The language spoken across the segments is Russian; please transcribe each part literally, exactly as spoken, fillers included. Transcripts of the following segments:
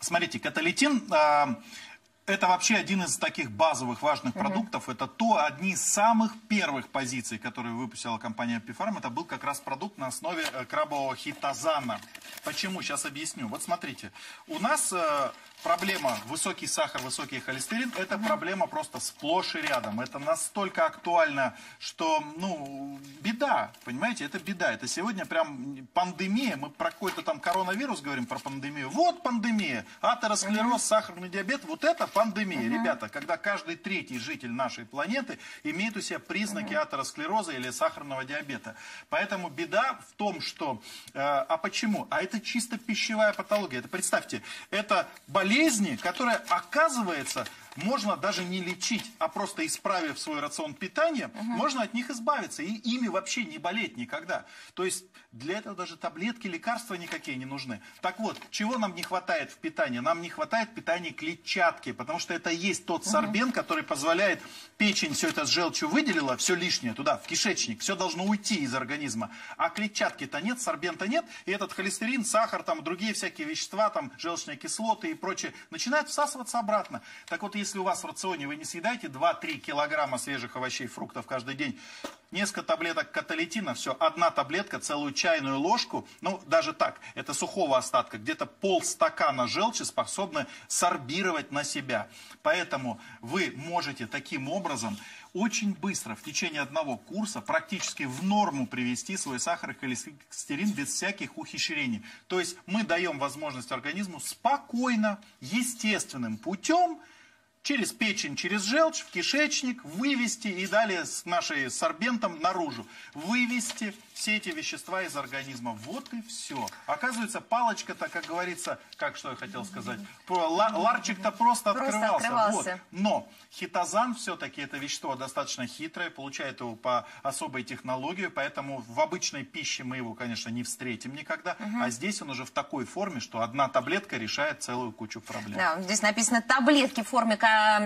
Смотрите, каталитин... Э, Это вообще один из таких базовых важных uh-huh. продуктов. Это то, одни из самых первых позиций, которые выпустила компания Эпифарм. Это был как раз продукт на основе крабового хитозана. Почему? Сейчас объясню. Вот смотрите, у нас э, проблема высокий сахар, высокий холестерин. Это uh-huh. проблема просто сплошь и рядом. Это настолько актуально, что, ну, беда. Понимаете, это беда. Это сегодня прям пандемия. Мы про какой-то там коронавирус говорим, про пандемию. Вот пандемия. Атеросклероз, uh-huh. сахарный диабет. Вот это пандемия, uh-huh. ребята, когда каждый третий житель нашей планеты имеет у себя признаки uh-huh. атеросклероза или сахарного диабета. Поэтому беда в том, что... Э, а почему? А это чисто пищевая патология. Это, представьте, это болезни, которые, оказывается, можно даже не лечить, а просто исправив свой рацион питания, uh-huh. можно от них избавиться. И ими вообще не болеть никогда. То есть для этого даже таблетки, лекарства никакие не нужны. Так вот, чего нам не хватает в питании? Нам не хватает питания клетчатки, потому что это есть тот сорбент, uh-huh. который позволяет печень все это с желчью выделила, все лишнее туда, в кишечник, все должно уйти из организма. А клетчатки-то нет, сорбента нет, и этот холестерин, сахар, там, другие всякие вещества, там, желчные кислоты и прочее, начинают всасываться обратно. Так вот, если у вас в рационе вы не съедаете два-три килограмма свежих овощей и фруктов каждый день, несколько таблеток каталитина, все, одна таблетка, целую чайную ложку, ну, даже так, это сухого остатка, где-то полстакана желчи способны сорбировать на себя. Поэтому вы можете таким образом очень быстро, в течение одного курса, практически в норму привести свой сахар и холестерин без всяких ухищрений. То есть мы даем возможность организму спокойно, естественным путем, через печень, через желчь, в кишечник, вывести и далее с нашей сорбентом наружу. Вывести все эти вещества из организма. Вот и все. Оказывается, палочка-то, как говорится, как что я хотел сказать, ларчик-то просто, просто открывался. открывался. Вот. Но хитозан все-таки это вещество достаточно хитрое, получает его по особой технологии, поэтому в обычной пище мы его, конечно, не встретим никогда. Угу. А здесь он уже в такой форме, что одна таблетка решает целую кучу проблем. Да, здесь написано таблетки в форме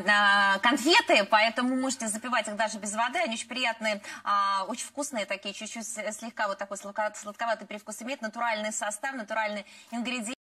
конфеты, поэтому можете запивать их даже без воды. Они очень приятные, очень вкусные такие, чуть-чуть слегка вот такой сладковатый привкус имеют. Натуральный состав, натуральный ингредиент.